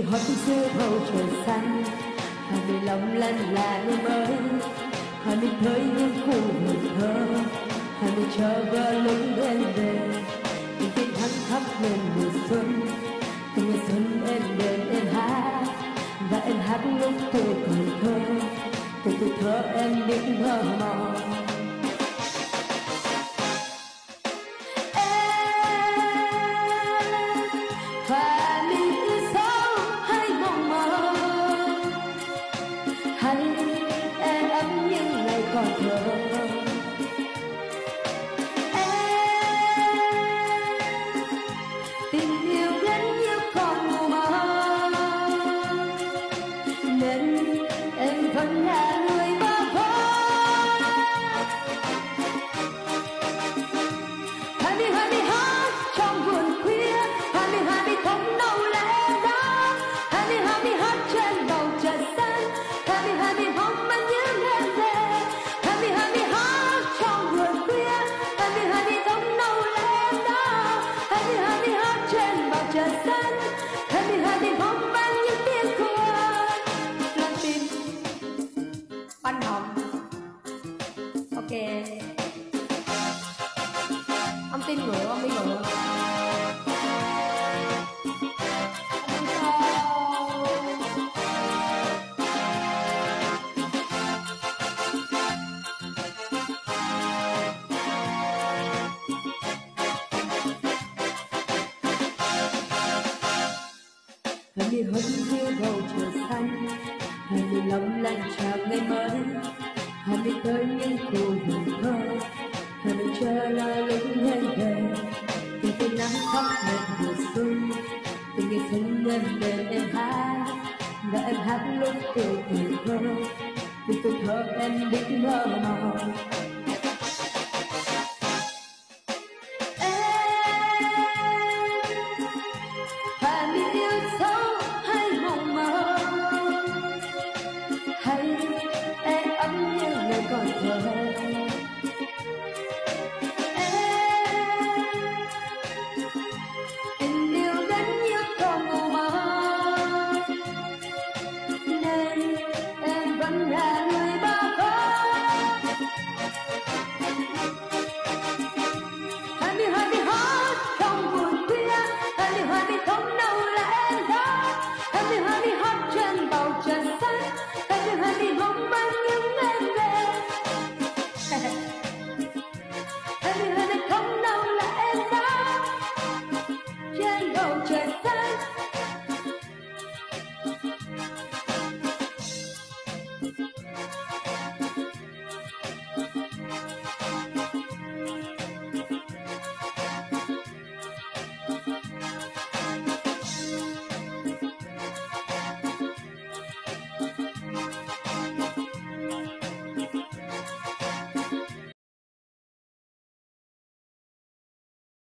hót giữa bầu trời xanh, hai mươi long lanh là ngày mới, hai mươi thấy những khu vườn thơ, hai mươi chờ vợ lúc em về, những tiếng hát khắp lên mùa xuân, từng ngày xuân em đến em hát, và em hát lúc tôi còn thơ, từ tuổi thơ em biết mơ mộng. Hay em ấm những ngày còn thơ, tình yêu đến như con mù mờ, nên em vẫn là người bơ vơ. 20 hát trong vườn khuya, 20 thống nâu lẽ đó, 20 hát trên bầu trời xanh, 20 hóng mang những em về, 20 hát trong vườn khuya, 20 thống nâu lẽ đó, 20 hát trên bầu trời xanh, 20 hóng mang những tiếng cười. Lên tim bánh hồng. Ok, ông tin ngựa, ông đi ngựa. Hai mươi hót giữa bầu trời xanh, 20 lắm lạnh chào ngày mới, 20 tới những khu vườn thơ, 20 chờ là lúc em về, từng tia nắng khắp lên mùa xuân, từng ngày xuân em đến em hát, và em hát lúc tôi còn thơ, từ tuổi thơ em biết mơ mộng.